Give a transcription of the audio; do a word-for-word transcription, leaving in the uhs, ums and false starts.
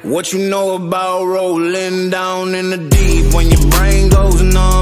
What you know about rolling down in the deep when your brain goes numb?